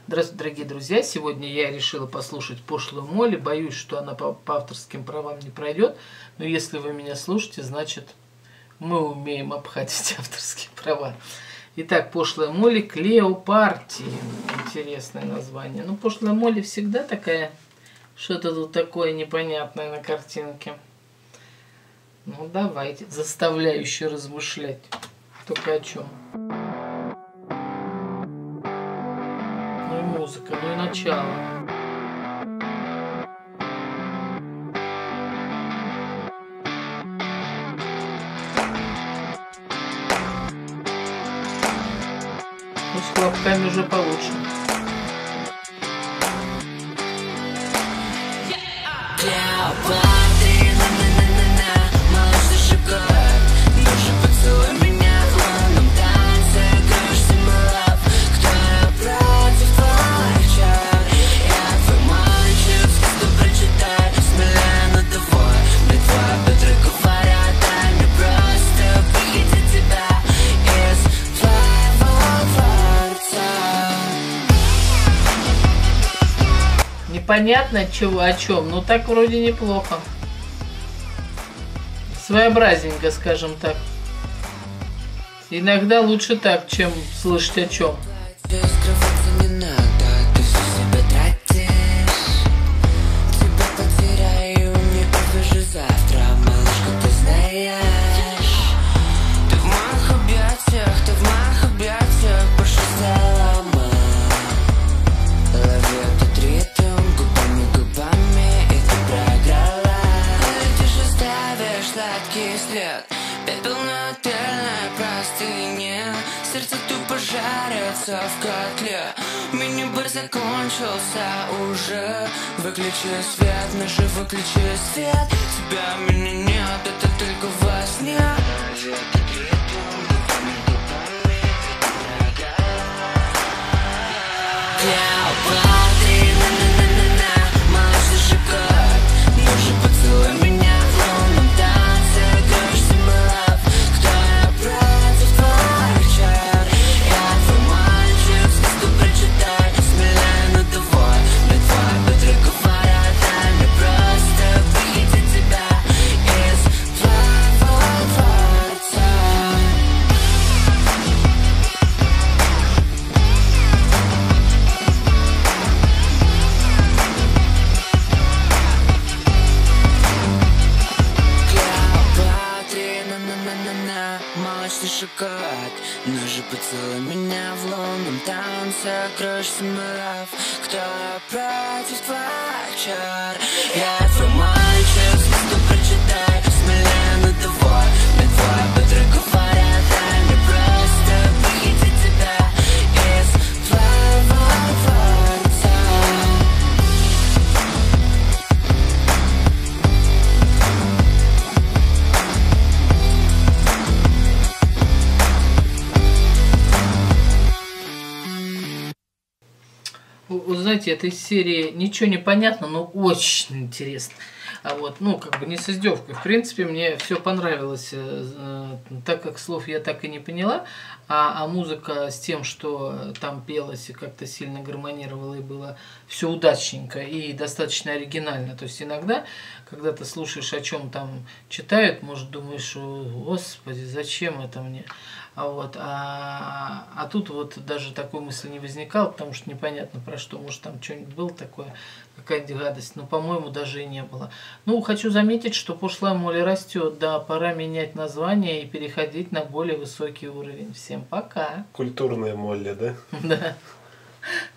Здравствуйте, дорогие друзья! Сегодня я решила послушать пошлую Молли. Боюсь, что она по авторским правам не пройдет. Но если вы меня слушаете, значит, мы умеем обходить авторские права. Итак, пошлая Молли Клеопарти. Интересное название. Ну, пошлая Молли всегда такая, что-то тут такое непонятное на картинке. Ну, давайте, заставляющее размышлять. Только о чем? Ну и музыка, ну и начало. Ну, с хлопками уже получше. Непонятно чего, о чем, но так вроде неплохо. Своеобразненько, скажем так. Иногда лучше так, чем слышать о чем. Пепел на отельной простыне, сердце тупо жарится в котле. Мини-бар закончился уже. Выключи свет, Миша, выключи свет. Тебя, меня нет, это только во сне. Молочный шоколад, ну же поцелуй меня в лунном танце. Кроешь самолав, кто против твоих чар? Я твой мальчик, звезду прочитай, смелее надувай. Мне твой бедра говорят, дай мне просто видеть тебя из твоего дворца. Вы знаете, этой серии ничего не понятно, но очень интересно. А вот, ну, как бы не с издевкой. В принципе, мне все понравилось, так как слов я так и не поняла, а музыка с тем, что там пелось и как-то сильно гармонировало, и было все удачненько и достаточно оригинально. То есть иногда, когда ты слушаешь, о чем там читают, может, думаешь, господи, зачем это мне? А тут вот даже такой мысли не возникало, потому что непонятно про что. Может, там что-нибудь было такое, какая-нибудь гадость. Но, по-моему, даже и не было. Ну, хочу заметить, что пошлая Молли растет. Да, пора менять название и переходить на более высокий уровень. Всем пока. Культурная Молли, да? Да.